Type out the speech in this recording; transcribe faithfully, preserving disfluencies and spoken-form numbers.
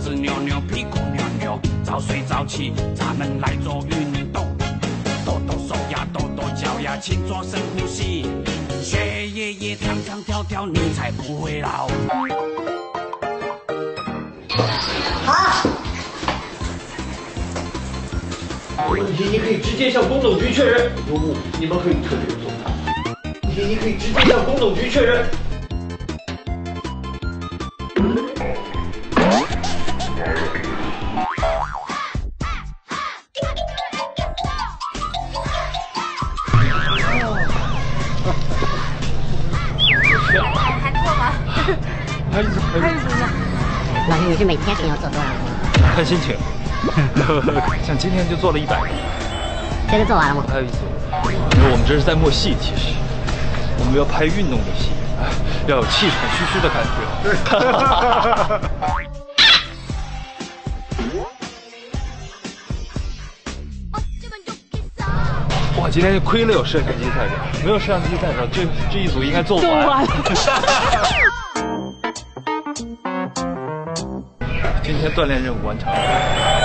子扭扭，屁股扭扭，早睡早起，咱们来做运动，抖抖手呀，抖抖脚呀，勤做深呼吸，血液也跳跳跳跳，你才不会老。 好。 有问题你可以直接向工董局确认，有误你们可以特别做他。问题你可以直接向工董局确认。 还错吗？ 还是还是怎么样？ 老师，你是每天给要做多少个？ 看心情。像今天就做了一百个。 这个做完了吗？ 还有一组，因为我们这是在默戏，其实我们要拍运动的戏，哎，要有气喘吁吁的感觉。哇，今天亏了有摄像机在这，没有摄像机在这，这这一组应该做不完。做完了。今天锻炼任务完成。